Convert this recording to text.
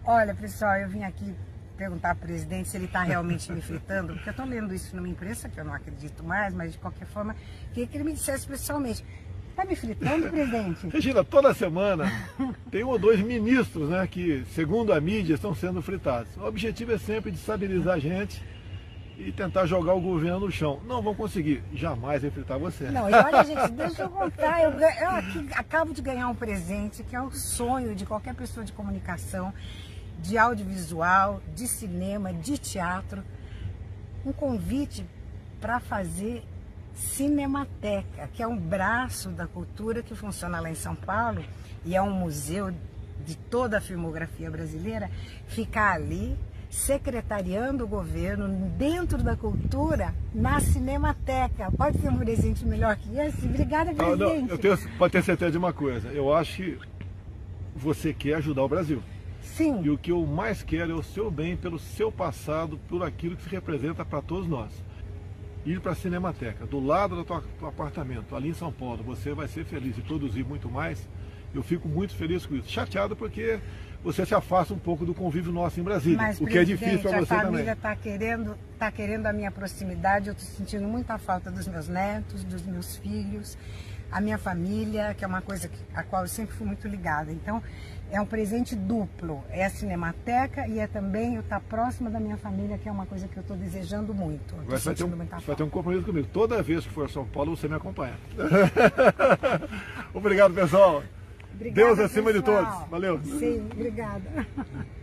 Olha, pessoal, eu vim aqui perguntar ao presidente se ele está realmente me fritando, porque eu estou lendo isso numa imprensa que eu não acredito mais, mas de qualquer forma, queria que ele me dissesse pessoalmente. Está me fritando, presidente? Regina, toda semana tem 1 ou 2 ministros, né, que, segundo a mídia, estão sendo fritados. O objetivo é sempre destabilizar a gente e tentar jogar o governo no chão. Não vão conseguir, jamais vai fritar você. Não, e olha, gente, deixa eu contar, eu aqui acabo de ganhar um presente que é o sonho de qualquer pessoa de comunicação, de audiovisual, de cinema, de teatro, um convite para fazer Cinemateca, que é um braço da cultura que funciona lá em São Paulo e é um museu de toda a filmografia brasileira, ficar ali secretariando o governo dentro da cultura na Cinemateca. Pode ter um presente melhor que esse? Obrigada, presidente. Pode ter certeza de uma coisa, eu acho que você quer ajudar o Brasil. Sim. E o que eu mais quero é o seu bem pelo seu passado, por aquilo que se representa para todos nós. Ir para a Cinemateca, do lado do teu apartamento, ali em São Paulo, você vai ser feliz e produzir muito mais. Eu fico muito feliz com isso. Chateado porque você se afasta um pouco do convívio nosso em Brasília, mas, o que é difícil para você também. A família está querendo a minha proximidade, eu estou sentindo muita falta dos meus netos, dos meus filhos, a minha família, que é uma coisa a qual eu sempre fui muito ligada. Então, é um presente duplo, é a Cinemateca e é também eu estar próxima da minha família, que é uma coisa que eu estou desejando muito. Você vai ter um compromisso comigo. Toda vez que for a São Paulo, você me acompanha. Obrigado, pessoal. Obrigada, Deus acima de todos. Valeu. Sim, obrigada.